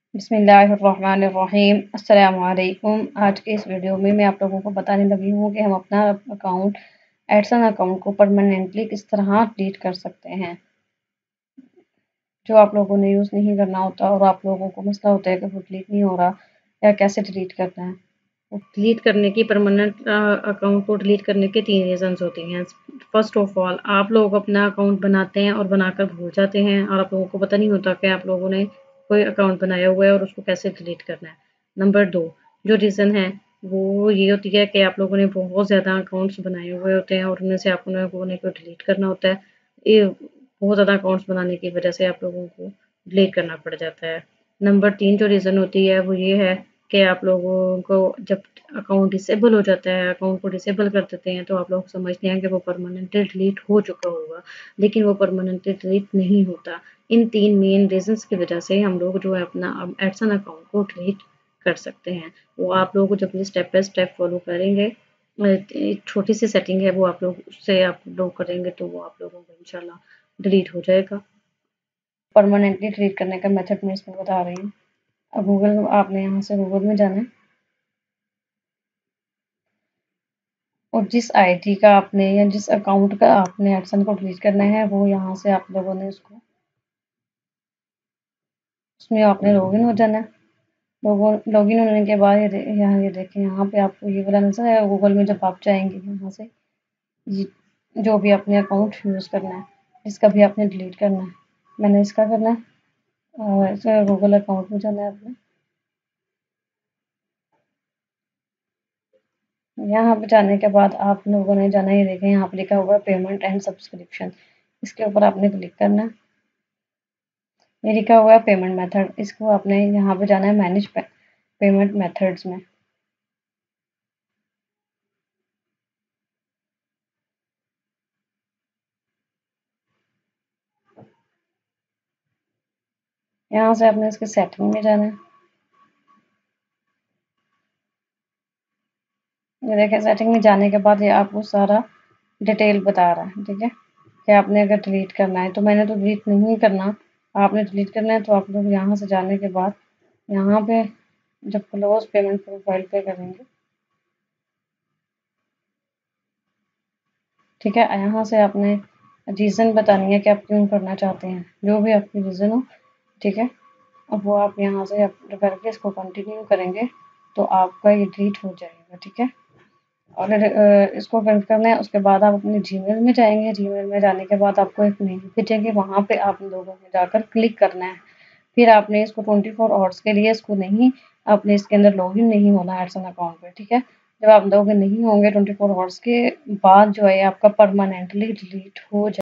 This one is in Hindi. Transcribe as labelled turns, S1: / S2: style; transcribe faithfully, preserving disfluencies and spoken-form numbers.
S1: बिस्मिल्लाहिर्रहमानिर्रहीम अस्सलामु अलैकुम। आज के इस वीडियो में मैं आप लोगों को बताने लगी हूँ कि हम अपना अकाउंट एडसन अकाउंट को परमानेंटली किस तरह डिलीट कर सकते हैं। जो आप लोगों ने यूज़ नहीं करना होता और आप लोगों को मसला होता है कि वो डिलीट नहीं हो रहा या कैसे डिलीट करना है। डिलीट करने की परमानेंट अकाउंट को डिलीट करने के तीन रीज़न्स होते हैं। फर्स्ट ऑफ ऑल, आप लोग अपना अकाउंट बनाते हैं और बनाकर भूल जाते हैं और आप लोगों को पता नहीं होता कि आप लोगों ने कोई अकाउंट बनाया हुआ है और उसको कैसे डिलीट करना है। नंबर दो, जो रीज़न है वो ये होती है कि आप लोगों ने बहुत ज़्यादा अकाउंट्स बनाए हुए होते हैं और उनमें से आप लोगों ने को डिलीट करना होता है। ये बहुत ज़्यादा अकाउंट्स बनाने की वजह से आप लोगों को डिलीट करना पड़ जाता है। नंबर तीन जो रीज़न होती है वो ये है कि आप लोगों को जब अकाउंट डिसेबल हो जाता है, अकाउंट को डिसेबल कर देते हैं, तो आप लोग समझते हैं कि वो परमानेंटली डिलीट हो चुका होगा, लेकिन वो परमानेंटली डिलीट नहीं होता। इन तीन मेन रीजंस की वजह से हम लोग जो है अपना एडसन अकाउंट को डिलीट कर सकते हैं। वो आप लोग जब ये स्टेप बाय स्टेप फॉलो करेंगे, एक छोटी सी सेटिंग है वो आप लोग उससे आप लोग करेंगे तो वो आप लोगों को इंशाल्लाह डिलीट हो जाएगा। परमानेंटली डिलीट करने का मेथड मैं इसमें बता रही हूँ। अब गूगल आपने यहाँ से गूगल में जाना है और जिस आईडी का आपने या जिस अकाउंट का आपने एडसन को डिलीट करना है वो यहाँ से आप लोगों ने उसको उसमें आपने लॉगिन हो जाना है। लॉगिन लॉगिन होने के बाद ये यहाँ ये देखें, यहाँ पे आपको ये वाला नजर आएगा गूगल में। जब आप जाएंगे यहाँ से ये जो भी आपने अकाउंट यूज़ करना है, इसका भी आपने डिलीट करना है। मैंने इसका करना है और इसका गूगल अकाउंट में जाना है आपने। यहाँ पे जाने के बाद आप लोगों ने जाना, ये देखें यहाँ पे लिखा हुआ है पेमेंट एंड सब्सक्रिप्शन, इसके ऊपर आपने क्लिक करना है। ये लिखा हुआ है पेमेंट मेथड, इसको आपने यहाँ पे जाना है मैनेज पे, पेमेंट मेथड्स में। यहाँ से आपने इसके सेटिंग में जाना है। ये देखें सेटिंग में जाने के बाद ये आपको सारा डिटेल बता रहा है, ठीक है, कि आपने अगर डिलीट करना है। तो मैंने तो डिलीट नहीं करना, आपने डिलीट करना है तो आप लोग यहाँ से जाने के बाद यहाँ पे जब क्लोज पेमेंट प्रोफाइल पे करेंगे, ठीक है, यहाँ से आपने रीज़न बतानी है कि आप क्यों करना चाहते हैं, जो भी आपकी रीज़न हो, ठीक है। अब वो आप यहाँ से करके इसको कंटिन्यू करेंगे तो आपका ये डिलीट हो जाएगा, ठीक है। और इसको कंटिन्यू करना है, उसके बाद आप अपने जीमेल में जाएंगे। जीमेल में जाने के बाद आपको एक मेल भेजेंगे, वहाँ पे आप लोगों को जाकर क्लिक करना है। फिर आपने इसको ट्वेंटी फोर आवर्स के लिए इसको नहीं, आपने इसके अंदर लॉगिन नहीं होना एडसन अकाउंट पे, ठीक है। जब आप लॉगिन नहीं होंगे ट्वेंटी फोर आवर्स के बाद जो है आपका परमानेंटली डिलीट हो जाए।